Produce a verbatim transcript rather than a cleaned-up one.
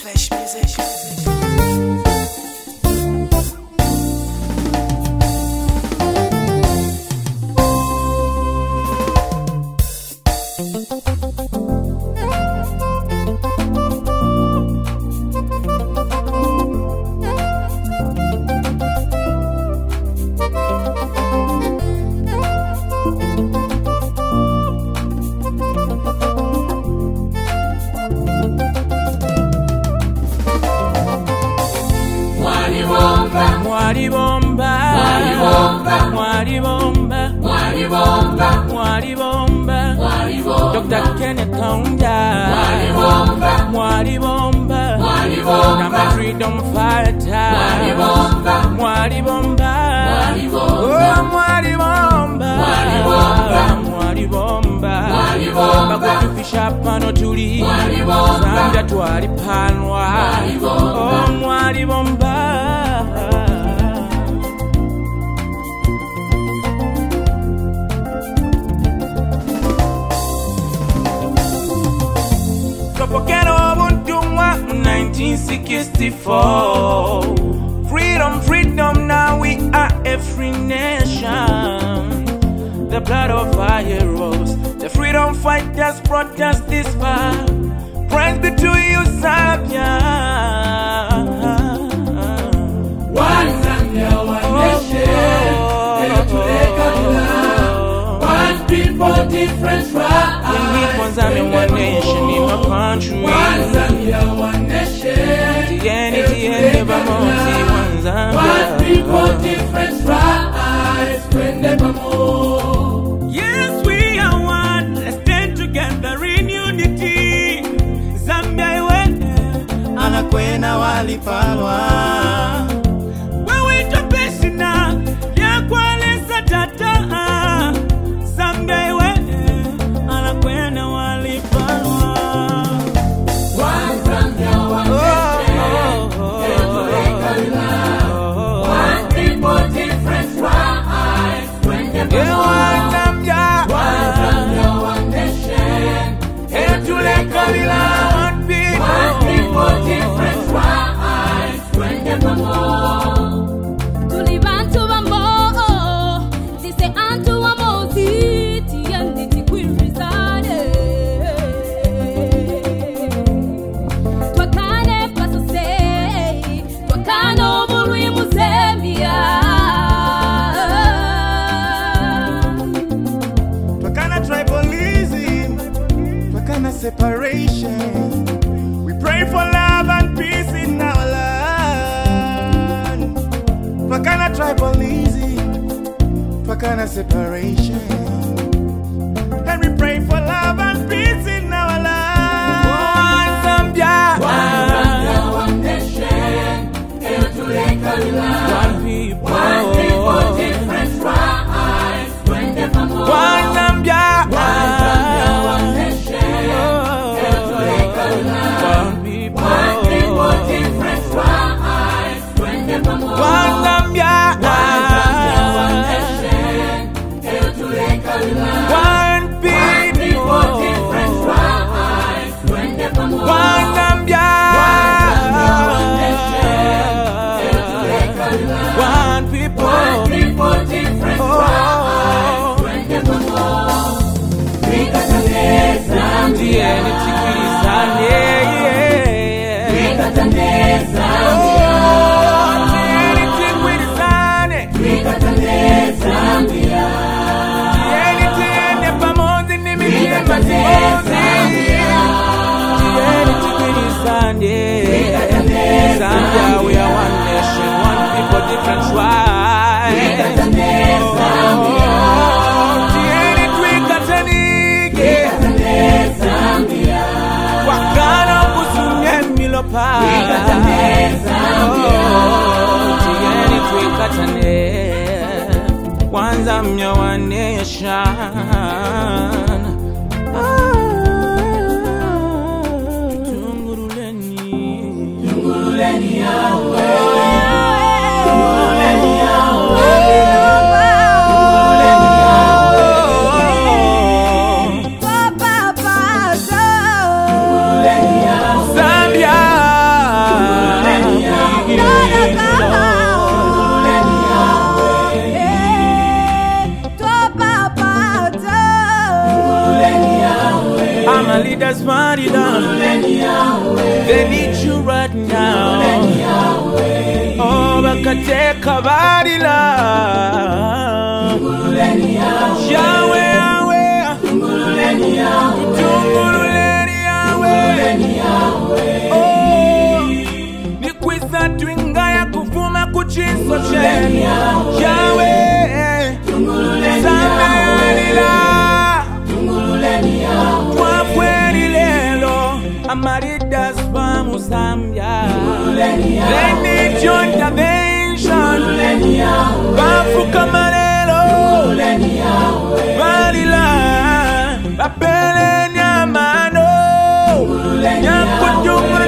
English music. Mwari bomba, mwari bomba, mwari bomba, mwari bomba, mwari bomba, mwari bomba, Doctor Kenneth Kaunda, mwari bomba, mwari bomba, mwari bomba, I'm a freedom fighter, mwari bomba, mwari bomba, mwari bomba, oh mwari bomba, mwari bomba, mwari bomba, mwari bomba, bakutufisha pano tuli, mwari bomba, Zambia twali panwa, mwari bomba, oh mwari bomba. nineteen sixty-four, freedom, freedom, now we are a free nation. The blood of our heroes, the freedom fighters brought us this far. Praise be to you, Zambia. One Zambia, one nation. One people, different tribes. We need one Zambia, one nation in my country. One Zambia, one nation. Unity and nevermore. One Zambia. One people, different tribes. When nevermore. Yes, we are one. Let's stand together in unity. Zambia One. Anakwena walipalwa. Wewe tupeshina ya kueleza tata. Zambia One. Anakwena walipalwa. One Zambia, one nation. One people, different tribes. When nevermore. One Zambia. One Zambia, one nation. One people. One people, different tribes. When nevermore. Tulibantu bambo, dise antu wamozi, tiende tikwirizane. Twakane pasose, twakano bului muzemia. Twakana tribalism, Twakana separation. We pray for love and peace in our land. Twakana tribalism, Twakana separation. And we pray for love and peace in our land. One Zambia. One Zambia, one nation. One people. One people, different tribes. When nevermore. One Zambia. One Zambia, one nation. One people. One people, different tribes. When nevermore. One Zambia. One Zambia, one nation. One One people, people. different tribes. When nevermore. One Zambia. One nation. One people. One people, different tribes. When nevermore. Rikatane Zambia. Rikatane Zambia. Rikatane Zambia. Zambia, we are one nation, one people, different tribes. Wakana kusunye milopa. One Zambia, one nation. Tunguruleni yawe. Papa, papa, Zambia. leaders Marila. They need you right now. Oh, bakateka Marila. Yahweh, Yahweh. Tunguleni Yahweh. Oh, nikwisa twinga ya kufuma kuchiso cheni. Yahweh, Zambia. Amaridas vamos Zambia. They need your intervention. Bafuka manelo. Valila. Bapele nyamano. Nyakutunga.